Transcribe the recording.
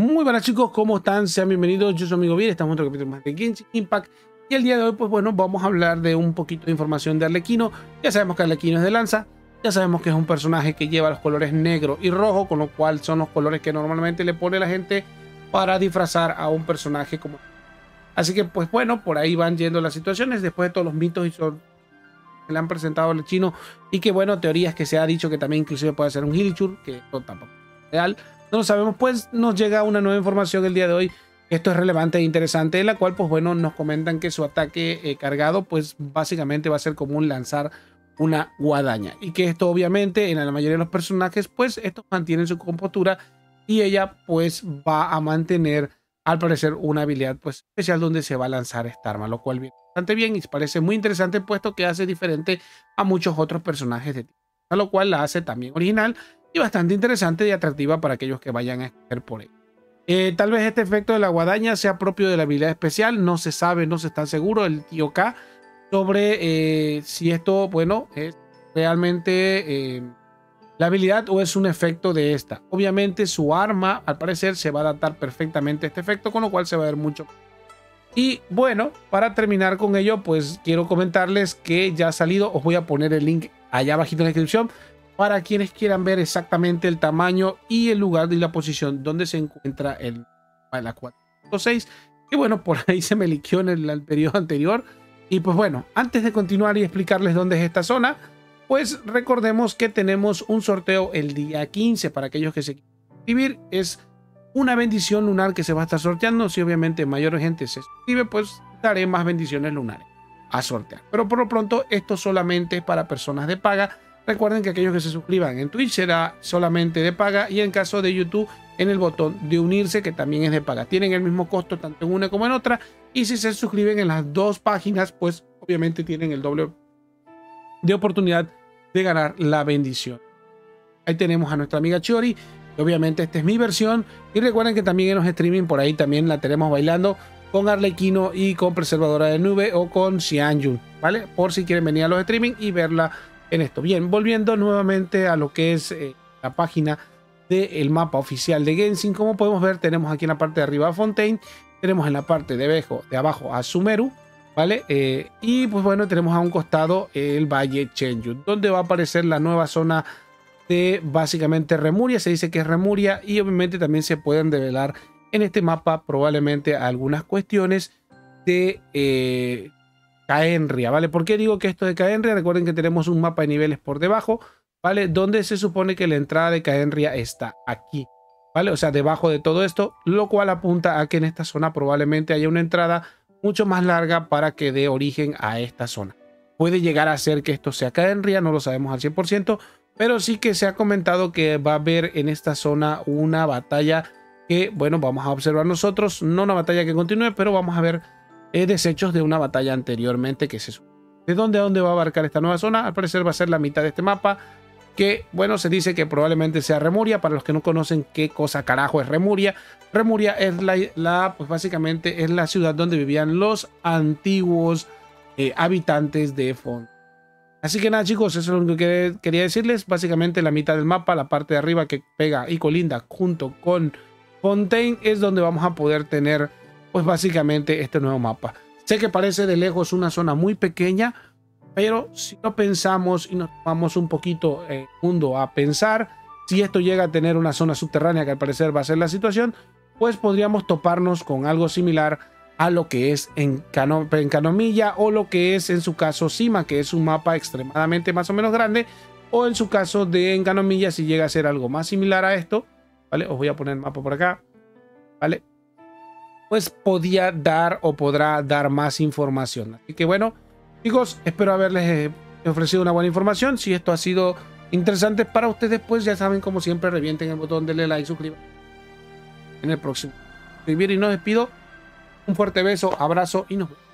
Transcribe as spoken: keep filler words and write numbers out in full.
Muy buenas chicos, ¿cómo están? Sean bienvenidos, yo soy amigo Vir, estamos en otro capítulo más de Genshin Impact. Y el día de hoy, pues bueno, vamos a hablar de un poquito de información de Arlequino. Ya sabemos que Arlequino es de lanza, ya sabemos que es un personaje que lleva los colores negro y rojo, con lo cual son los colores que normalmente le pone la gente para disfrazar a un personaje como... Así que pues bueno, por ahí van yendo las situaciones, después de todos los mitos y son... que le han presentado al chino, y que bueno, teorías que se ha dicho que también inclusive puede ser un Hilichurl, que esto tampoco es real, no lo sabemos. Pues nos llega una nueva información el día de hoy. Esto es relevante e interesante, en la cual pues bueno, nos comentan que su ataque eh, cargado pues básicamente va a ser como un lanzar una guadaña, y que esto obviamente en la mayoría de los personajes pues estos mantienen su compostura, y ella pues va a mantener al parecer una habilidad pues especial donde se va a lanzar esta arma, lo cual viene bastante bien y parece muy interesante, puesto que hace diferente a muchos otros personajes de tipo, a lo cual la hace también original y bastante interesante y atractiva para aquellos que vayan a escoger por él. Eh, tal vez este efecto de la guadaña sea propio de la habilidad especial, no se sabe, no se está seguro el tío K sobre eh, si esto, bueno, es realmente eh, la habilidad o es un efecto de esta. Obviamente su arma al parecer se va a adaptar perfectamente a este efecto, con lo cual se va a ver mucho. Y bueno, para terminar con ello, pues quiero comentarles que ya ha salido, os voy a poner el link allá abajito en la descripción para quienes quieran ver exactamente el tamaño y el lugar y la posición donde se encuentra el la cuatro punto seis, que bueno, por ahí se me liqueó en el periodo anterior. Y pues bueno, antes de continuar y explicarles dónde es esta zona, pues recordemos que tenemos un sorteo el día quince para aquellos que se quieran inscribir. Es una bendición lunar que se va a estar sorteando. Si obviamente mayor gente se suscribe, pues daré más bendiciones lunares a sortear, pero por lo pronto esto solamente es para personas de paga. Recuerden que aquellos que se suscriban en Twitch será solamente de paga, y en caso de YouTube en el botón de unirse, que también es de paga. Tienen el mismo costo tanto en una como en otra, y si se suscriben en las dos páginas, pues obviamente tienen el doble de oportunidad de ganar la bendición. Ahí tenemos a nuestra amiga Chiori. Obviamente esta es mi versión, y recuerden que también en los streaming por ahí también la tenemos bailando con Arlequino y con Preservadora de Nube o con Xianyun, ¿vale? Por si quieren venir a los streaming y verla en esto. Bien, volviendo nuevamente a lo que es eh, la página del mapa oficial de Genshin. Como podemos ver, tenemos aquí en la parte de arriba a Fontaine, tenemos en la parte de abajo, de abajo a Sumeru, ¿vale? Eh, y pues bueno, tenemos a un costado el Valle Chenyu, donde va a aparecer la nueva zona de básicamente Remuria. Se dice que es Remuria, y obviamente también se pueden develar en este mapa probablemente algunas cuestiones de eh, Khaenri'ah, ¿vale? ¿Por qué digo que esto de Khaenri'ah? Recuerden que tenemos un mapa de niveles por debajo, ¿vale? Donde se supone que la entrada de Khaenri'ah está aquí, ¿vale? O sea, debajo de todo esto, lo cual apunta a que en esta zona probablemente haya una entrada mucho más larga para que dé origen a esta zona. Puede llegar a ser que esto sea Khaenri'ah, no lo sabemos al cien por ciento, pero sí que se ha comentado que va a haber en esta zona una batalla que, bueno, vamos a observar nosotros, no una batalla que continúe, pero vamos a ver eh, desechos de una batalla anteriormente que se sube. ¿De dónde a dónde va a abarcar esta nueva zona? Al parecer va a ser la mitad de este mapa, que, bueno, se dice que probablemente sea Remuria. Para los que no conocen qué cosa carajo es Remuria, Remuria es la, la pues básicamente es la ciudad donde vivían los antiguos eh, habitantes de Fontaine. Así que nada chicos, eso es lo que quería decirles. Básicamente la mitad del mapa, la parte de arriba que pega y colinda junto con Fontaine, es donde vamos a poder tener pues básicamente este nuevo mapa. Sé que parece de lejos una zona muy pequeña, pero si lo pensamos y nos vamos un poquito el eh, mundo a pensar, si esto llega a tener una zona subterránea, que al parecer va a ser la situación, pues podríamos toparnos con algo similar a lo que es en, Cano, en Canomilla, o lo que es en su caso Sima, que es un mapa extremadamente más o menos grande, o en su caso de en Canomilla, si llega a ser algo más similar a esto, ¿vale? Os voy a poner el mapa por acá, ¿vale? Pues podía dar o podrá dar más información. Así que bueno, chicos, espero haberles ofrecido una buena información. Si esto ha sido interesante para ustedes, pues ya saben, como siempre, revienten el botón, denle like, suscriban en el próximo. Y nos despido. Un fuerte beso, abrazo y nos vemos.